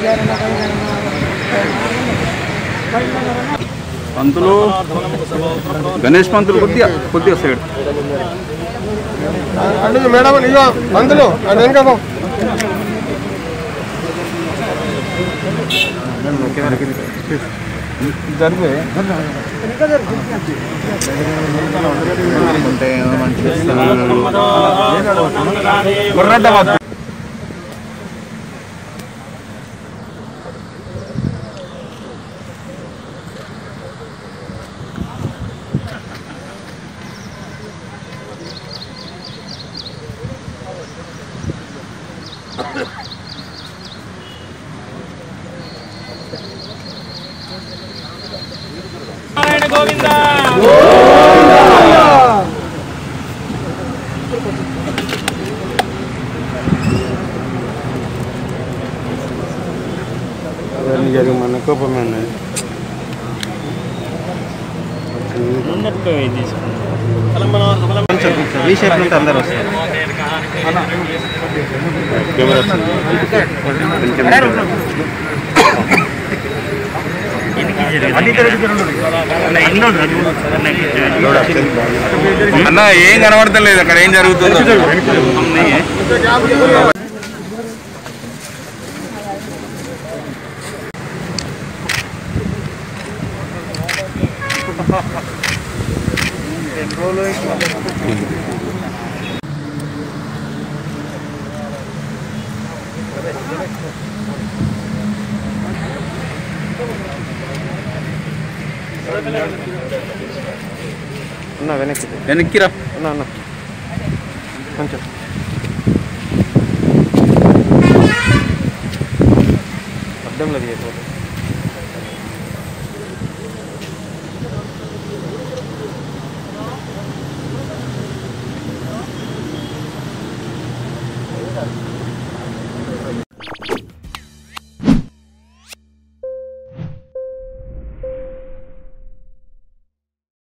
పంతులు గణేష్ పంతులు కొద్దిగా కొద్దిగా సైడ్ అంటే మేడం ఇక పంతులు అది వెనక జరిపే గోవింద జరిగి మన కోపమే అందరూ అన్న ఏం కనబడతలేదు అక్కడ ఏం జరుగుతుందో వెనక్కిరా కొంచెం అర్థంలో